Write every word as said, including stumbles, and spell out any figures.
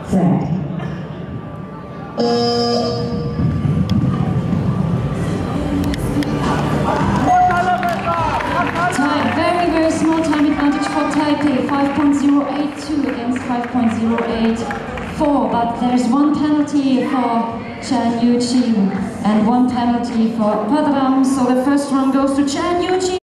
set. Time, very, very small time advantage for Taipei, five point zero eight two against five point zero eight four, but there's one penalty for Chen Yuqi and one penalty for Padram, so the first round goes to Chen Yuqi.